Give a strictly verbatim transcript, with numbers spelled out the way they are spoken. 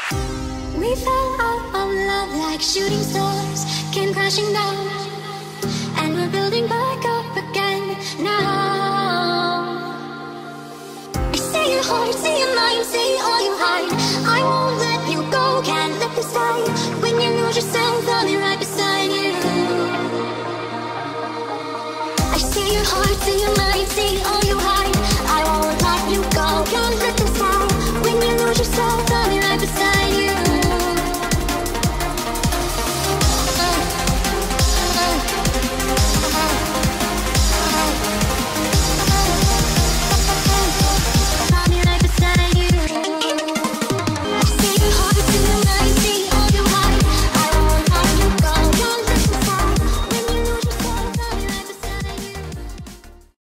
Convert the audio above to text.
We fell out of love like shooting stars, came crashing down, and we're building back up again now. I see your heart, see your mind, see all you hide. I won't let you go, can't let this die. When you lose yourself, I'll be right beside you. I see your heart, see your mind.